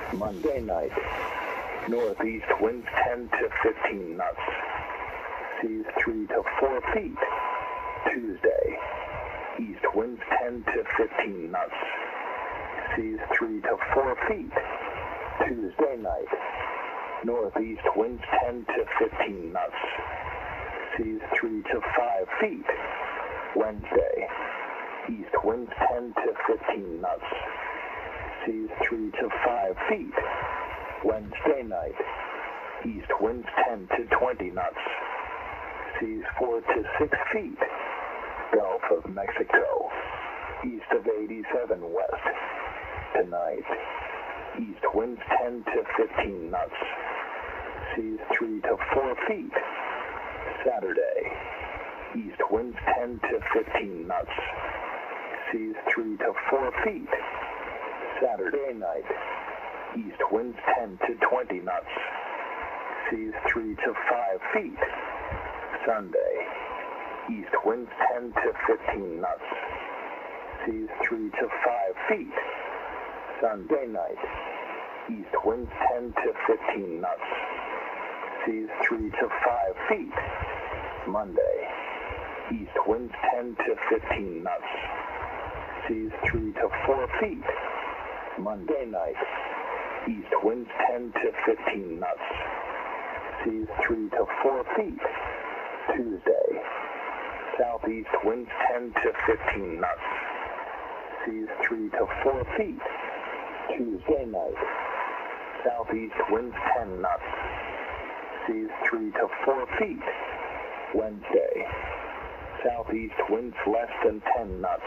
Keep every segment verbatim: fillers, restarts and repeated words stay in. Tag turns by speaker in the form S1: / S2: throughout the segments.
S1: Monday night, northeast winds ten to fifteen knots, seas three to four feet. Tuesday, east winds ten to fifteen knots, seas three to four feet. Tuesday night, northeast winds ten to fifteen knots, seas three to five feet. Wednesday, east winds ten to fifteen knots, seas three to five feet. Wednesday night, east winds ten to twenty knots, seas four to six feet. Gulf of Mexico, east of eighty-seven west. Tonight, east winds ten to fifteen knots, seas three to four feet. Saturday, east winds ten to fifteen knots, seas three to four feet. Saturday night, east winds ten to twenty knots, seas three to five feet. Sunday, east winds ten to fifteen knots, seas three to five feet. Sunday night, east winds ten to fifteen knots, seas three to five feet. Monday, east winds ten to fifteen knots, seas three to four feet. Monday night, east winds ten to fifteen knots, seas three to four feet. Tuesday, southeast winds ten to fifteen knots, seas three to four feet. Tuesday night, southeast winds ten knots, seas three to four feet. Wednesday, southeast winds less than ten knots,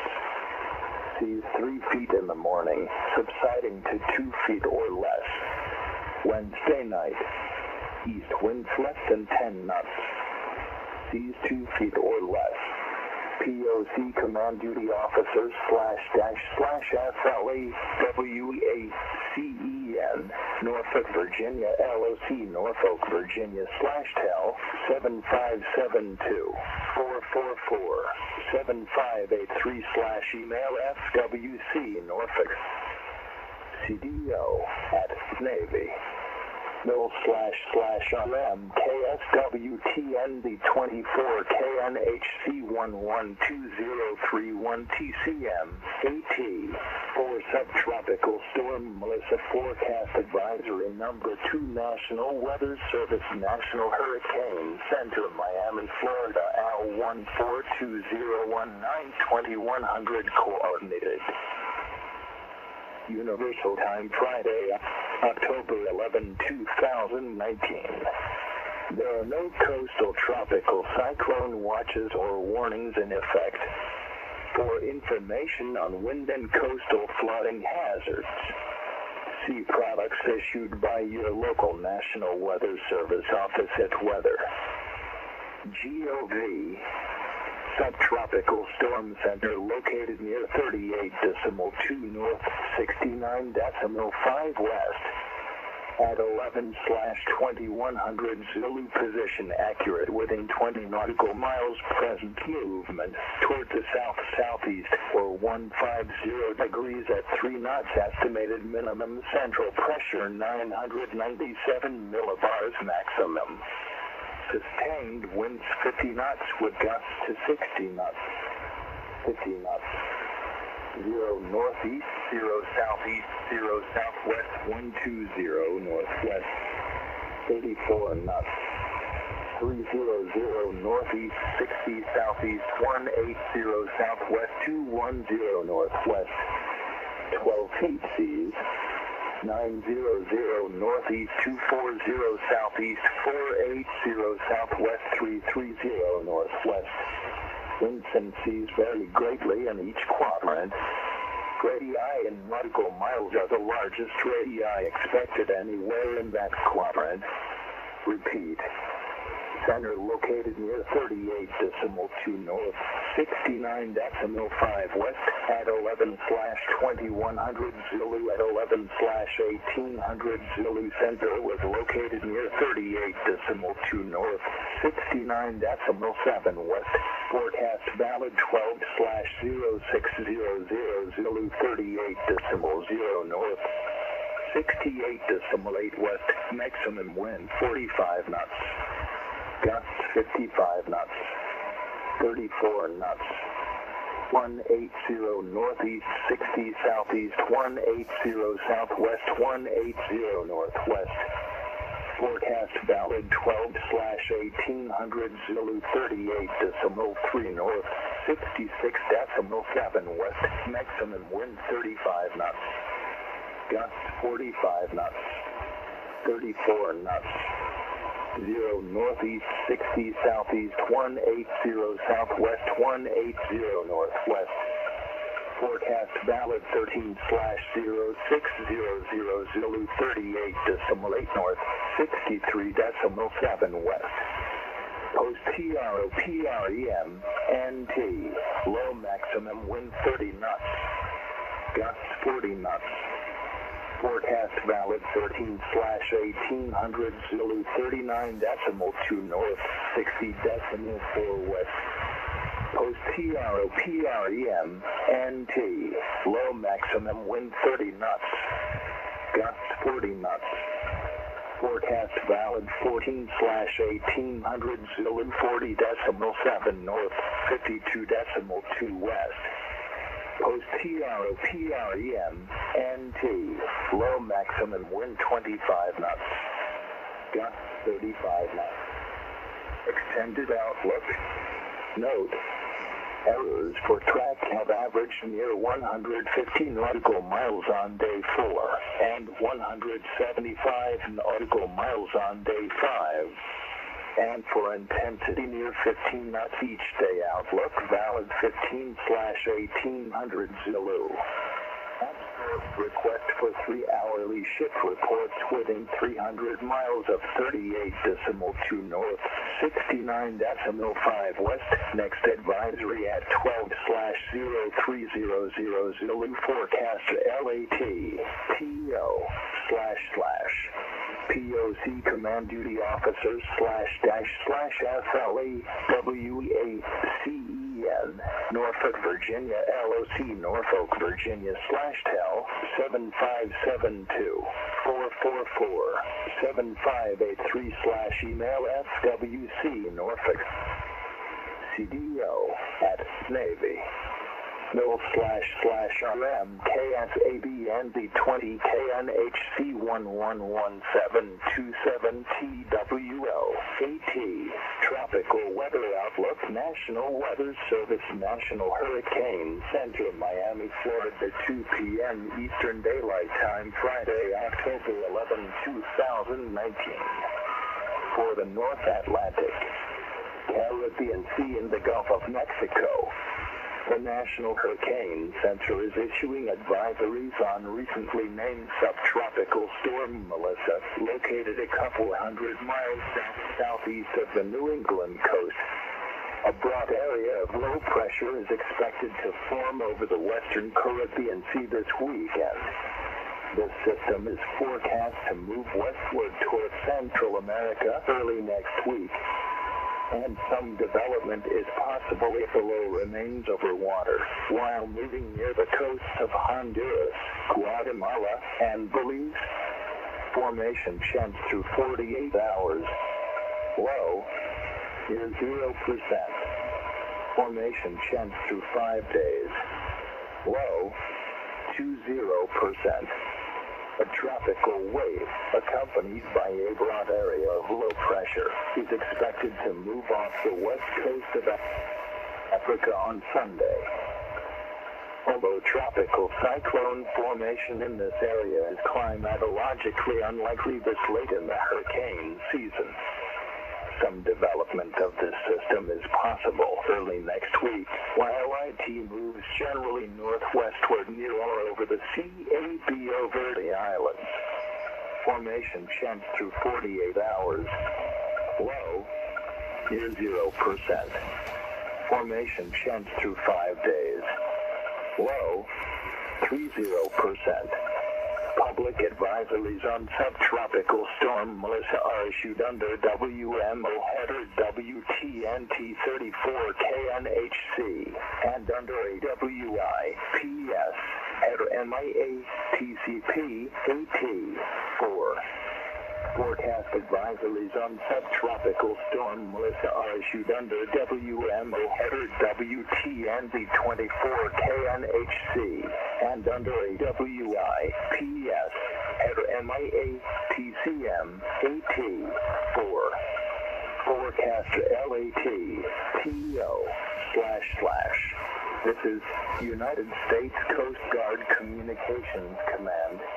S1: seas three feet in the morning, subsiding to two feet or less. Wednesday night, east winds less than ten knots, seas two feet or less. P O C Command Duty Officers slash dash slash S L A W A C E N Norfolk, Virginia L O C Norfolk, Virginia slash tel seven five seven two, four four four, seven five eight three slash email F W C Norfolk C D O at Navy. Mill slash slash R M K S W T N B twenty-four K N H C one one two zero three one T C M A T for subtropical storm Melissa forecast advisory number two National Weather Service National Hurricane Center Miami, Florida L one four two zero one nine twenty-one hundred coordinated. Universal Time Friday, October eleventh, two thousand nineteen. There are no coastal tropical cyclone watches or warnings in effect. For information on wind and coastal flooding hazards, see products issued by your local National Weather Service office at Weather. G O V Subtropical Storm Center located near thirty-eight decimal two north, sixty-nine decimal five west, at eleven slash twenty-one hundred Zulu position accurate within twenty nautical miles present movement toward the south-southeast or one hundred fifty degrees at three knots estimated minimum central pressure nine hundred ninety-seven millibars maximum. Sustained winds fifty knots with gusts to sixty knots. fifty knots. Zero northeast, zero southeast, zero southwest, one two zero northwest. thirty-four knots. three zero zero northeast, sixty southeast, one eight zero southwest, two one zero northwest. twelve feet seas. nine zero zero northeast, two four zero southeast, four eight zero southwest, three three zero northwest. Winds and seas vary greatly in each quadrant. Radii in nautical miles are the largest radii expected anywhere in that quadrant. Repeat. Center located near thirty-eight decimal two north, sixty-nine decimal five west, at eleven slash twenty-one hundred Zulu at eleven slash eighteen hundred Zulu. Center was located near thirty-eight decimal two north, sixty-nine decimal seven west. Forecast valid twelve slash zero six zero zero Zulu, thirty-eight decimal zero north, sixty-eight point eight west, maximum wind forty-five knots, gusts fifty-five knots, thirty-four knots, one eighty northeast, sixty southeast, one eighty southwest, one eighty northwest. Forecast valid twelve slash eighteen hundred Zulu thirty-eight decimal three north, sixty-six decimal seven west, maximum wind thirty-five knots, gusts forty-five knots, thirty-four knots, zero northeast, sixty southeast, one eighty southwest, one eighty northwest. Forecast valid thirteen slash zero six zero zero Zulu thirty-eight decimal eight north, sixty-three decimal seven west. Post T R O P R E M N T. Low maximum wind thirty knots. Gusts forty knots. Forecast valid thirteen slash eighteen hundred Zulu thirty-nine decimal two north, sixty decimal four west. Post T R O P R E M N T. Low maximum wind thirty knots. Gusts forty knots. Forecast valid fourteen slash eighteen hundred Zulu forty decimal seven north, fifty-two decimal two west. Post T R O P R E M N T. Low maximum wind twenty-five knots. Gusts thirty-five knots. Extended outlook. Note. Errors for track have averaged near one hundred fifty nautical miles on day four and one hundred seventy-five nautical miles on day five. And for intensity near fifteen knots each day outlook, valid fifteen slash eighteen hundred Zulu. Request for three hourly ship reports within three hundred miles of thirty-eight decimal two north, sixty-nine decimal five west. Next advisory at twelve slash zero three zero zero Zulu. Forecast L A T P O slash slash P O C command duty officers slash dash slash F L A W A C E N Norfolk, Virginia L O C Norfolk, Virginia slash tel seven five seven two four four four seven five eight three slash email F W C Norfolk C D O at Navy. Mill slash slash R M K S A B N Z twenty K N H C one one one seven two seven T W O A T. Tropical weather outlook. National Weather Service. National Hurricane Center, Miami, Florida, two p m Eastern Daylight Time, Friday, October eleventh, two thousand nineteen. For the North Atlantic, Caribbean Sea, and the Gulf of Mexico, the National Hurricane Center is issuing advisories on recently named subtropical storm Melissa, located a couple hundred miles south-southeast of the New England coast. A broad area of low pressure is expected to form over the western Caribbean Sea this weekend. This system is forecast to move westward toward Central America early next week, and some development is possible if the low remains over water while moving near the coasts of Honduras, Guatemala, and Belize. Formation chance through forty-eight hours. Low is zero percent. Formation chance through five days. Low to zero percent. A tropical wave, accompanied by a broad area of low pressure, is expected to move off the west coast of Africa on Sunday. Although tropical cyclone formation in this area is climatologically unlikely this late in the hurricane season, some development of this system is possible early next week, while I T moves generally northwestward near or over the C A B O Verde Islands. Formation chance through forty-eight hours. Low is zero percent. Formation chance through five days. Low, three zero percent. Public advisories on subtropical storm Melissa are issued under W M O header W T N T thirty-four K N H C and under A W I P S header N Y A T C P A T four. Forecast advisories on subtropical storm Melissa are issued under W M O header W T N Z twenty-four K N H C and under a W I P S header N Y A T C M A T four. Forecast L A T T O slash slash. This is United States Coast Guard Communications Command.